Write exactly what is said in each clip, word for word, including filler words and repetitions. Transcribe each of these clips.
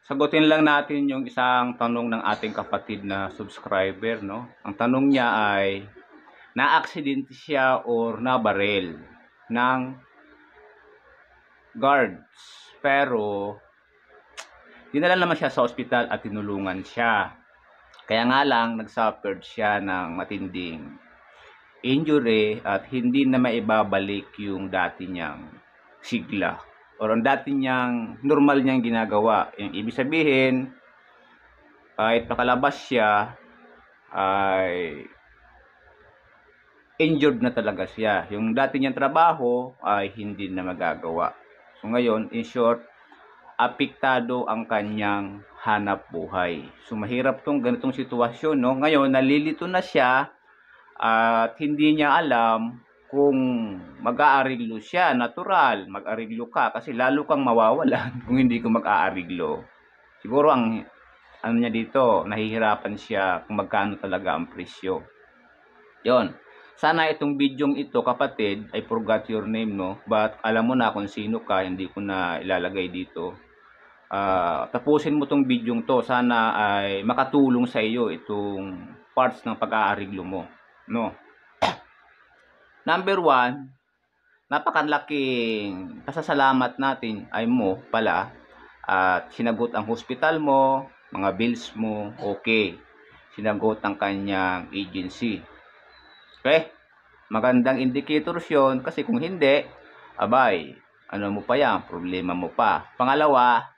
Sagutin lang natin yung isang tanong ng ating kapatid na subscriber, no? Ang tanong niya ay, na-aksidente siya or nabaril ng guards. Pero, dinala naman siya sa ospital at tinulungan siya. Kaya nga lang, nagsuffered siya ng matinding injury at hindi na maibabalik yung dati niyang sigla or ang dati niyang normal niyang ginagawa. Yung ibig sabihin, kahit nakalabas siya, ay injured na talaga siya. Yung dati niyang trabaho ay hindi na magagawa. So ngayon, in short, apektado ang kanyang hanap buhay. So mahirap tong ganitong sitwasyon, no? Ngayon, nalilito na siya at hindi niya alam kung mag-aariglo siya. Natural, mag-ariglo ka kasi lalo kang mawawalan kung hindi ko mag-aariglo. Siguro ang ano niya dito, nahihirapan siya kung magkano talaga ang presyo. Yon. Sana itong bidyong ito, kapatid, I forgot your name, no? But alam mo na kung sino ka, hindi ko na ilalagay dito. Uh, tapusin mo tong bidyong to. Sana ay makatulong sa iyo itong parts ng pag-aariglo mo, no? Number one, napakalaking pasasalamat natin ay mo pala at sinagot ang hospital mo, mga bills mo, okay. Sinagot ang kanyang agency. Okay? Magandang indicators yun kasi kung hindi, abay, ano mo pa yan, problema mo pa. Pangalawa,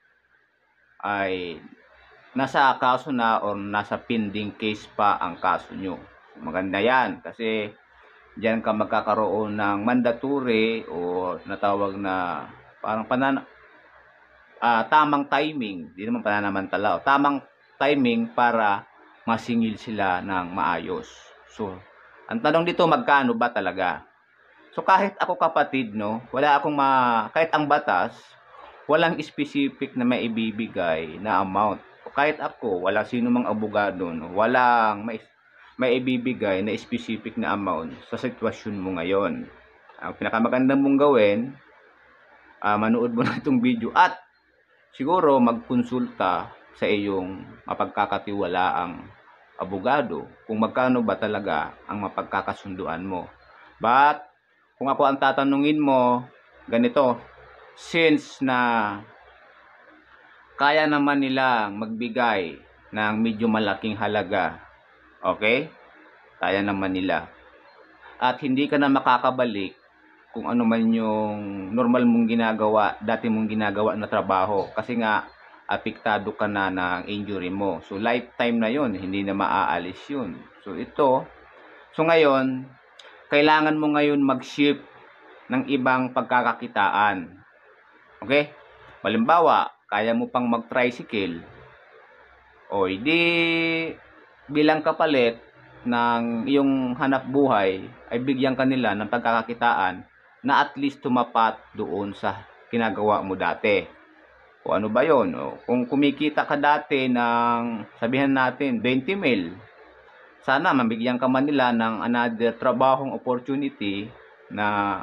ay nasa kaso na or nasa pending case pa ang kaso nyo. Maganda yan kasi diyan ka magkakaroon ng mandatory o natawag na parang panan uh, tamang timing, di naman pananamantala, tamang timing para masingil sila ng maayos. So, ang tanong dito, magkano ba talaga? So, kahit ako kapatid, no, wala akong ma... Kahit ang batas, walang specific na maibibigay na amount. O kahit ako, wala sino mang abogado, no, walang may, maibibigay na specific na amount sa sitwasyon mo ngayon. Ang pinakamaganda mong gawin, uh, manood mo na itong video at siguro magkonsulta sa iyong mapagkakatiwalaang abogado kung magkano ba talaga ang mapagkakasunduan mo. But kung ako ang tatanungin mo, ganito, since na kaya naman nilang magbigay ng medyo malaking halaga, okay? Kaya naman nila. At hindi ka na makakabalik kung ano man yung normal mong ginagawa, dati mong ginagawa na trabaho. Kasi nga, apektado ka na ng injury mo. So, lifetime na yon, hindi na maaalis yun. So, ito, so ngayon, kailangan mo ngayon mag-shift ng ibang pagkakakitaan. Okay? Halimbawa, kaya mo pang mag-tricycle. O, hindi bilang kapalit ng iyong hanap buhay, ay bigyan ka nila ng pagkakakitaan na at least tumapat doon sa ginagawa mo dati. O ano ba yon? O, kung kumikita ka dati ng, sabihan natin, twenty mil, sana mabigyan ka man nila ng another trabahong opportunity na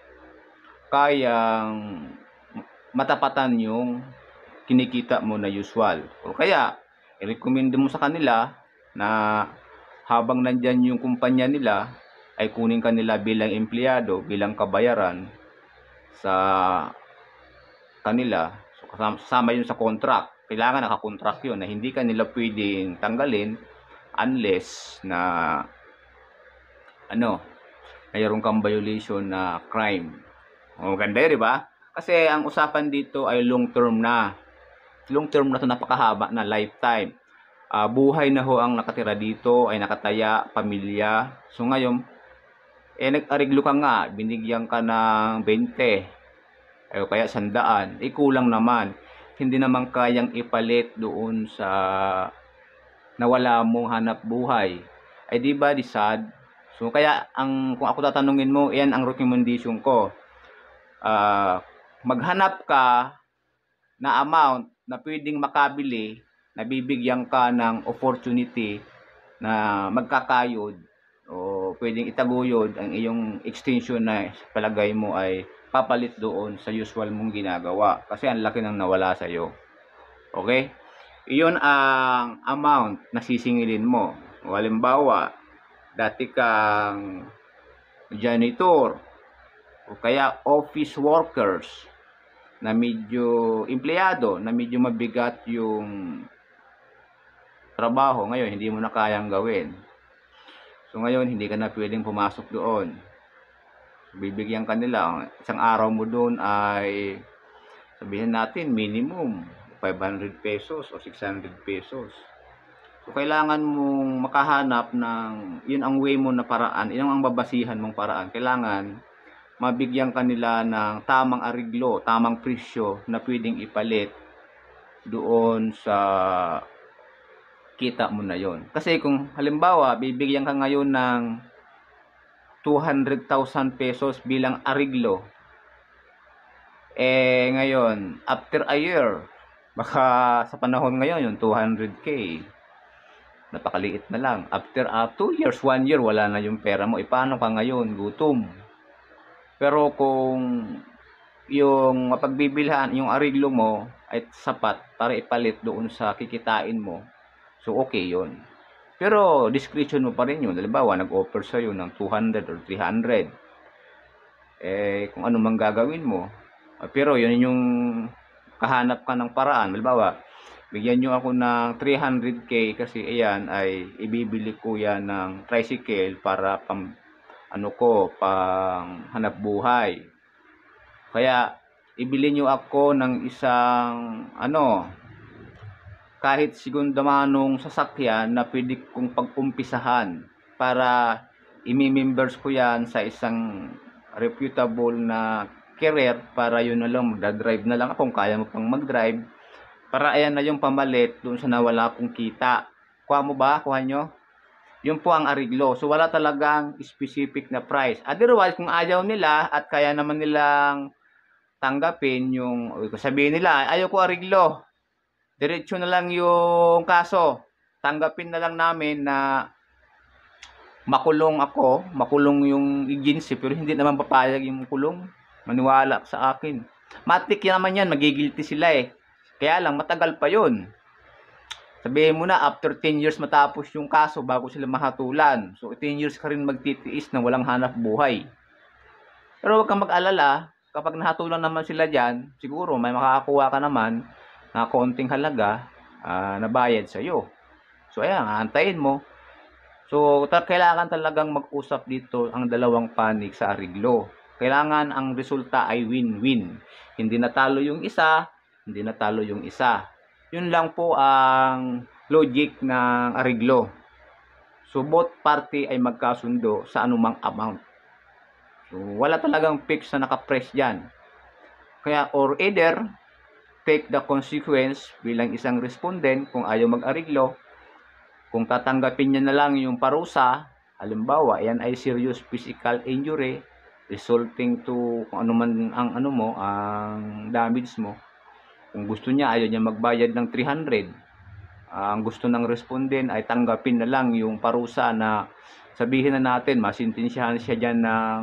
kayang matapatan yung kinikita mo na usual. O kaya, i-recommend mo sa kanila na habang nandyan yung kumpanya nila, ay kunin kanila bilang empleyado, bilang kabayaran sa kanila. So, kasama yun sa contract. Kailangan nakakontract yun na hindi kanila pwedeng tanggalin unless na ano, mayroon kang violation na crime. O, ganda yun, diba? Kasi ang usapan dito ay long term na. Long term na to, napakahaba na, lifetime. Uh, buhay na ho ang nakatira dito, ay nakataya, pamilya. So ngayon, eh nag-ariglo ka nga, binigyan ka ng twenty, ay kaya sandaan, eh kulang naman. Hindi naman kayang ipalit doon sa nawala mong hanap buhay. Ay di ba, di sad? So kaya, ang, kung ako tatanungin mo, yan ang recommendation ko. Uh, maghanap ka na amount na pwedeng makabili, nabibigyan ka ng opportunity na magkakayod o pwedeng itaguyod ang iyong extension na palagay mo ay papalit doon sa usual mong ginagawa kasi ang laki ng nawala sa iyo. Okay? Iyon ang amount na sisingilin mo. Halimbawa, dati kang janitor o kaya office workers na medyo empleyado, na medyo mabigat yung trabaho, ngayon hindi mo na kayang gawin. So ngayon hindi ka na pwedeng pumasok doon. Bibigyan ka nila, isang araw mo doon ay sabihin natin minimum five hundred pesos o six hundred pesos. So kailangan mong makahanap ng, yun ang way mo na paraan, yun ang babasihan mong paraan. Kailangan mabigyan ka nila ng tamang ariglo, tamang presyo na pwedeng ipalit doon sa kita mo na yon. Kasi kung halimbawa bibigyan ka ngayon ng two hundred thousand pesos bilang ariglo, eh ngayon after a year, baka sa panahon ngayon yung two hundred K napakaliit na lang. After uh, two years, one year, wala na yung pera mo. E paano ka ngayon? Gutom. Pero kung yung mapagbibilhan, yung ariglo mo ay sapat para ipalit doon sa kikitain mo, so okay yun. Pero discretion mo pa rin yun. Halimbawa, nag-offer sa'yo ng two hundred or three hundred. Eh, kung ano mang gagawin mo. Pero yun yung kahanap ka ng paraan. Halimbawa, bigyan nyo ako ng three hundred K kasi ayan ay ibibili ko yan ng tricycle para pang ano ko, pang hanap buhay. Kaya ibili nyo ako ng isang ano, kahit segunda manong sasakyan na pwede kong pag-umpisahan para imi-members ko yan sa isang reputable na carrier para yun na lang, magdadrive na lang ako kung kaya mo pang mag-drive. Para ayan na yung pamalit doon sa nawala kong kita. Kuha mo ba? Kuha nyo? Yun po ang ariglo. So wala talagang specific na price. Otherwise, kung ayaw nila at kaya naman nilang tanggapin yung, sabihin nila, ayaw ko ariglo. Diretso na lang yung kaso. Tanggapin na lang namin na makulong ako, makulong yung agency, pero hindi naman papayag yung kulong. Maniwala sa akin. Matik naman yan, magigilty sila eh. Kaya lang, matagal pa yun. Sabihin mo na, after ten years matapos yung kaso bago sila mahatulan. So, ten years ka rin magtitiis na walang hanap buhay. Pero huwag kang mag-alala, kapag nahatulan naman sila dyan, siguro may makakakuha ka naman na konting halaga uh, na bayad sa'yo. So, ayan, aantayin mo. So, ta kailangan talagang mag-usap dito ang dalawang panig sa ariglo. Kailangan ang resulta ay win-win. Hindi natalo yung isa, hindi natalo yung isa. Yun lang po ang logic ng ariglo. So, both party ay magkasundo sa anumang amount. So, wala talagang fix na nakapress dyan. Kaya, or either, take the consequence bilang isang respondent kung ayaw mag-ariglo. Kung tatanggapin niya na lang yung parusa, halimbawa, yan ay serious physical injury resulting to kung ano man ang ano mo, ang damage mo. Kung gusto niya, ayaw niya magbayad ng three hundred. Uh, ang gusto ng respondent ay tanggapin na lang yung parusa na sabihin na natin, masintensyahan siya dyan ng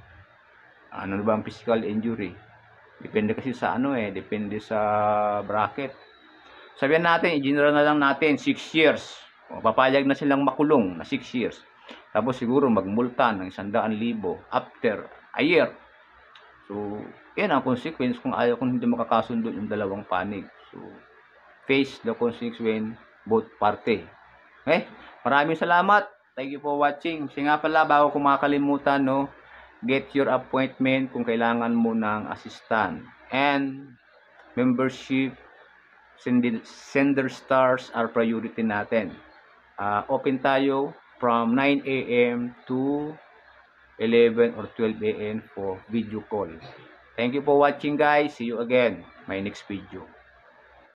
ano ba ang physical injury. Depende kasi sa ano eh, depende sa bracket. Sabihin natin, i-general na lang natin six years. O, papayag na silang makulong na six years. Tapos siguro magmulta ng one hundred thousand after a year. So, yan ang consequence kung ayaw kung hindi makakasundo yung dalawang panig. So, face the consequence both party. Okay? Maraming salamat. Thank you for watching. Kasi nga pala, bago ko makakalimutan, no, get your appointment kung kailangan mo ng assistant. And membership, sender stars are priority natin. Uh, open tayo from nine A M to eleven or twelve A M for video call. Thank you for watching guys. See you again my next video.